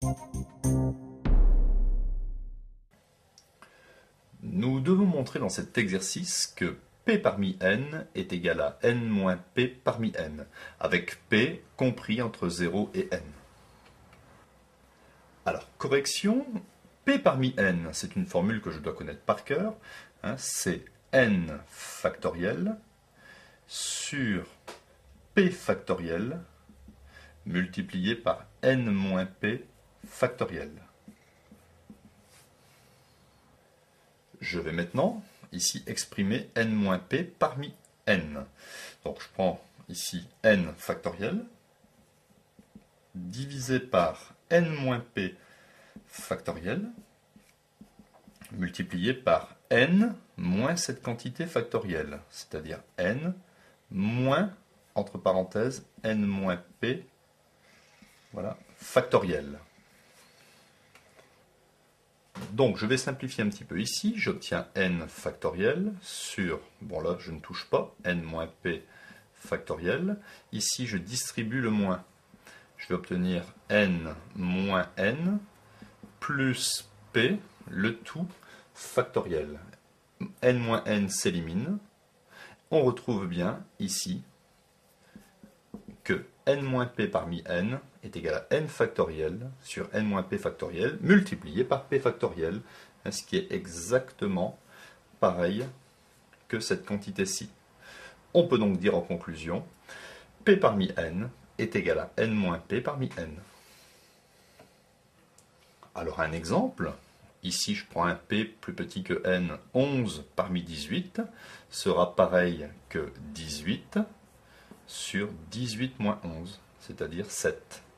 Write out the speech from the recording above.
Nous devons montrer dans cet exercice que P parmi n est égal à n moins P parmi n, avec P compris entre 0 et n. Alors, correction, P parmi n, c'est une formule que je dois connaître par cœur, c'est n factoriel sur P factoriel multiplié par n moins P factoriel. Je vais maintenant ici exprimer n moins P parmi n. Donc je prends ici n factoriel divisé par n moins P factoriel multiplié par n moins cette quantité factorielle, c'est-à-dire n moins, entre parenthèses, n moins P, voilà, factoriel. Donc je vais simplifier un petit peu ici, j'obtiens n factoriel sur, bon là je ne touche pas, n moins P factoriel. Ici je distribue le moins, je vais obtenir n moins n plus P, le tout factoriel. N moins n s'élimine, on retrouve bien ici que n moins P parmi n est égal à n factoriel sur n moins P factoriel multiplié par P factoriel, ce qui est exactement pareil que cette quantité-ci. On peut donc dire en conclusion, P parmi n est égal à n moins P parmi n. Alors un exemple, ici je prends un P plus petit que n, 11 parmi 18, sera pareil que 18 sur 18 moins 11, c'est-à-dire 7.